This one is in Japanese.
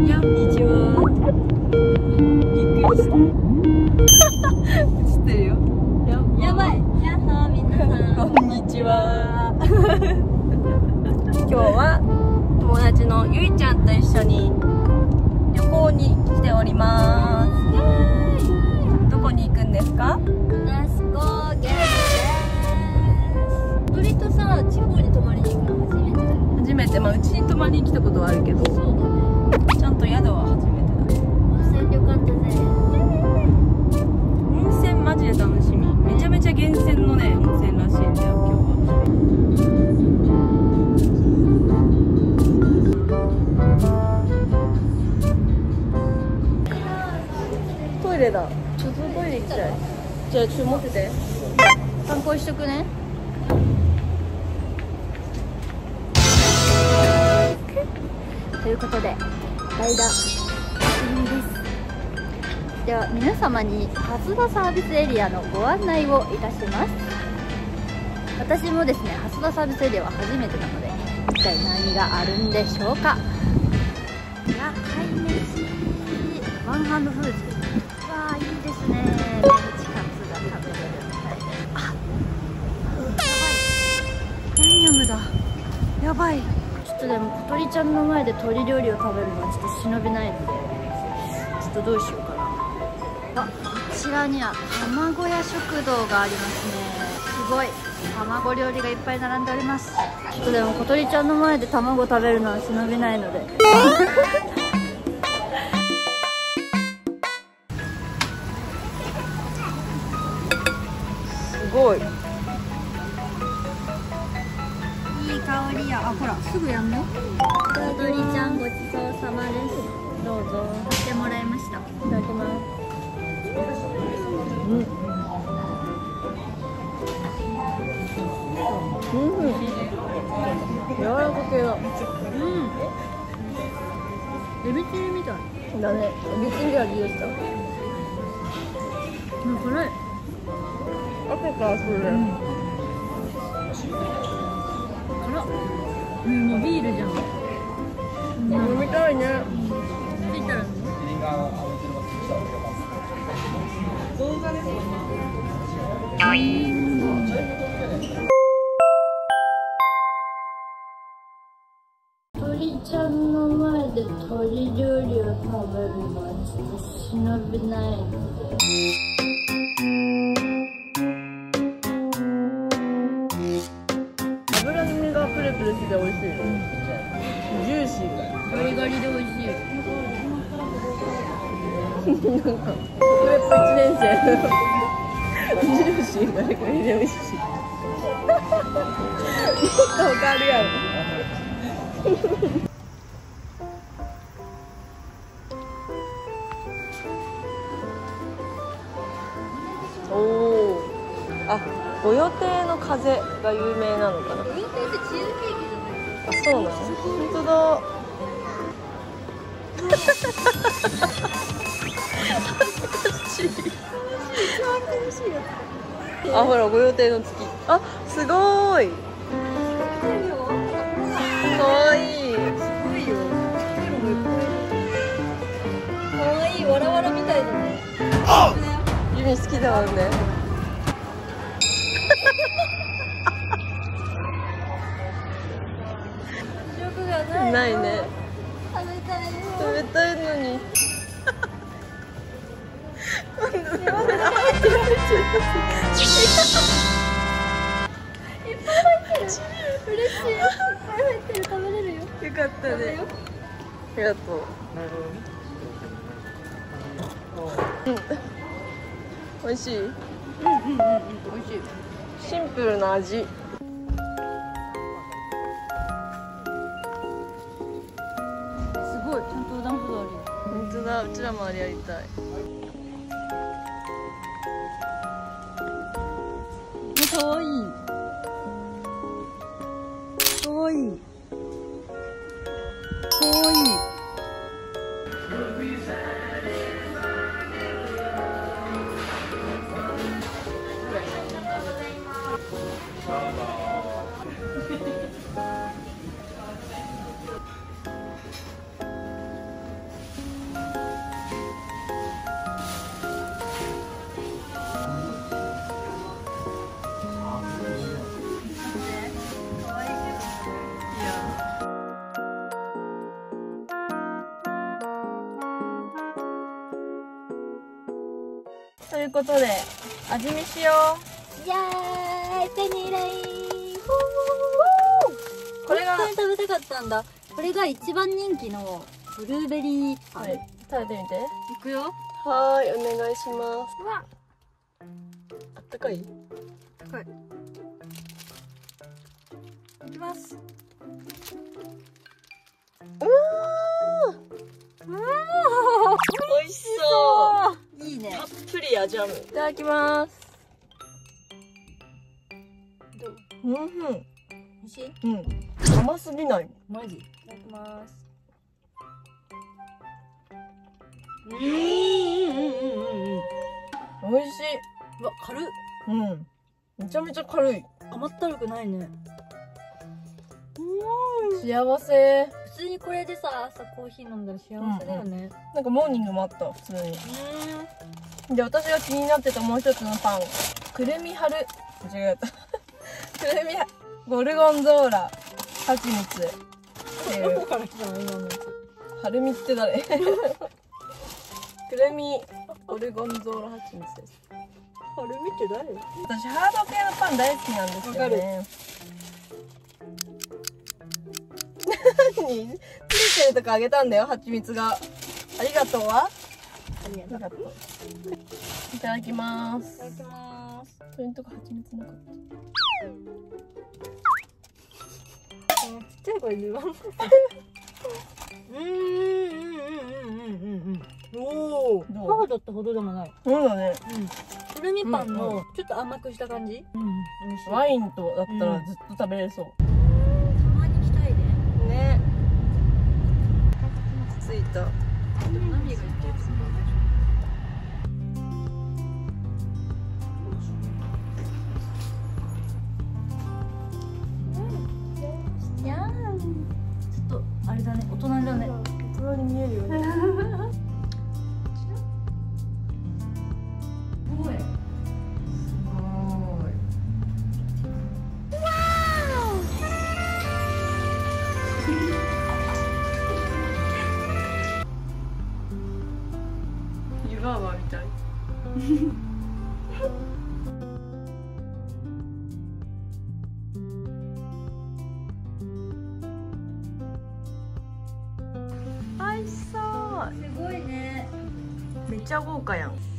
やんにちは。びっくりした。映ってるよ。 やばい。やっほー皆さん。 こんにちは。今日は友達のゆいちゃんと一緒に旅行に来ております。どこに行くんですか？ 那須高原です。鳥とさ、地方に泊まりに行くの初めてだよ。 初めて、まあうちに泊まりに来たことはあるけど、 そうだね。 ちゃんと宿は初めてだね。 温泉よかったぜ。 温泉マジで楽しみ。めちゃめちゃ源泉のね温泉らしいんだよ今日は。トイレだ。ちょっとトイレ行きたい。じゃあちょっと持ってて。参考しとくね。 ということで、代打です。では皆様に蓮田サービスエリアのご案内をいたします。私もですね、蓮田サービスエリアは初めてなので、一体何があるんでしょうか。いや、飼い主ワンハンドフーズ。わあ、いいですね。メンチカツが食べれるみたいで。あ、やばい、ヤンニョムだ。やばい。ちょっとでも小鳥ちゃんの前で鳥料理を食べるのはちょっと忍びないので、ちょっとどうしようかな。あ、こちらには卵屋食堂がありますね。すごい卵料理がいっぱい並んでおります。ちょっとでも小鳥ちゃんの前で卵食べるのは忍びないので。 すごい。 いい香りや。あ、ほら、すぐやんね。小鳥ちゃんごちそうさまです。 どうぞ。 買ってもらいました。 いただきます。うん。うん。柔らか系だ。 うん。エビチリみたい。 だね。エビチリ味でした。 辛い。 後からするね。 辛っ。もうビールじゃん。 飲みたいね。 ついたら鳥ちゃんの前で鳥料理を食べるのはちょっと忍びないので。 脂身がプルプルしてて美味しい。ジューシー。 ガリガリで美味しい。 なんか食レポ1年生。ジューシーガリガリで美味しい。なんかわかるやろ。おお。あ、ご予定の風が有名なのかな。 ご予定ってチーズケーキじゃない？ あ、そうなの。本当だ。あ、ほら、ご予定の月。あ、すごーい。かわいい。 すごいよ。かわいい。わらわらみたいだね。 ユミ好きだもんね。 食がないないね。 食べたいよ。 食べたいのに。今度食べられてる。 いっぱい入ってる。嬉しい。いっぱい入ってる。食べれるよ。 よかったね。ありがとう。うん。美味しい。 美味しい。 シンプルな味。 すごい。ちゃんと横断歩道あるよ。 本当だ。うちらもあれやりたい。 かわいい。かわいい。かわいい。 ということで味見しよイエーイ、ペニーレイ。 これが本当に食べたかったんだ。これが一番人気のブルーベリーパン。 はい、食べてみて。 いくよ。 はーい、お願いします。 うわ、 あったかい？ 高い。いきます。 美味しそいいね。 たっぷりやジャム。いただきます。 どう？ うん、 美味しい？ うん。甘すぎない。 マジ？いただきます。 美味しい。 うわ、軽っ。 うん。めちゃめちゃ軽い。 甘ったるくないね。 幸せ。 普通にこれでさ、朝コーヒー飲んだら幸せだよね。 なんかモーニングもあった、普通に。で、私が気になってたもう一つのパン。くるみ春。間違えた。くるみゴルゴンゾーラ。蜂蜜。っていう。 どこから来たの今のやつ。 はるみって誰？くるみゴルゴンゾーラ蜂蜜です。 はるみって誰？ 私ハード系のパン大好きなんですよね。何？ついてるとかあげたんだよ、蜂蜜が。ありがとうは？ ありがとう。 いただきます。 いただきます。 それんとこ蜂蜜なかった。 ちっちゃい声で言わん。おお。 どう？ ハードってほどでもない。 そうだね。 くるみパンのちょっと甘くした感じ。 ワインとだったらずっと食べれそう。 たまに来たいね。 ね。ついた。 でもナミが言ってることいやー、ちょっとあれだね、大人だね。 大人に見えるよね。 すごい。 湯婆婆みたい。美味しそう。 すごいね。 めっちゃ豪華やん。